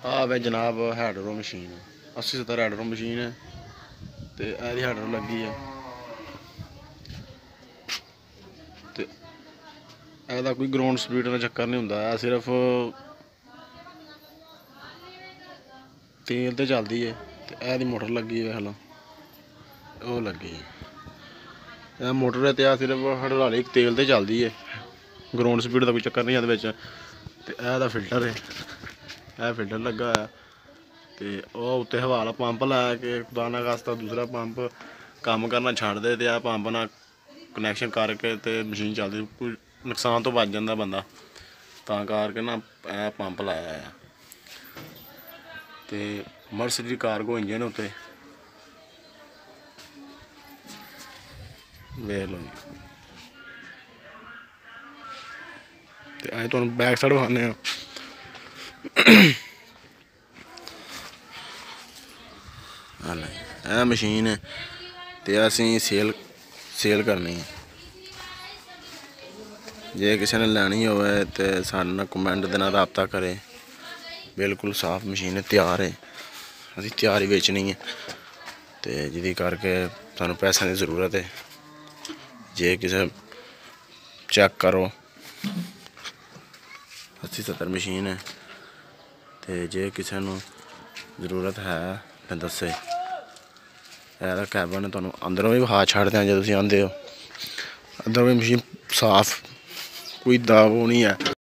आ वे जनाब हैडरो machine 80-70 हैडरो machine है तो यह हैडरो लगी है तो यदा कोई ग्राउंड स्पीड का चक्कर नहीं होंगे, सिर्फ तेल तो चलती है। तो यह मोटर लगी है हलो वो लगी है मोटर है तो सिर्फ हड़ाली तेल तो चलती है, ग्राउंड स्पीड का कोई चक्कर नहीं है। तो यह फिल्टर है, यह फिल्टर लगा है तो वह उत्ते हवा वाला पंप लाया कि खुदा ना खास्ता दूसरा पंप काम करना छड्ड दे तो यह पंप ना कनैक्शन करके तो मशीन चलती, कोई नुकसान तो बच जाता बंदा, तां करके ना यह पंप लाया है। तो मर्सिडीज कार्गो इंजन उत्ते वेख लो जी। तो अं तुहानूं बैक साइड विखाने यह मशीन है तो असीं सेल करनी है। जे किसी ने लैनी होवे तो साडे नाल कमेंट दे नाल राबता करे। बिल्कुल साफ मशीन तैयार है, असीं तैयार ही बेचनी है तो जिहदी करके सानूं पैसों की जरूरत है। जे किसी चेक करो 80-70 मशीन है तो जे किसी नूं जरूरत है तो दस्से। यह कैबन तुहानूं अंदरों भी विखा छड्डदे जो तुसीं आंदे हो, अंदरों भी मशीन साफ, कोई दाग नहीं है।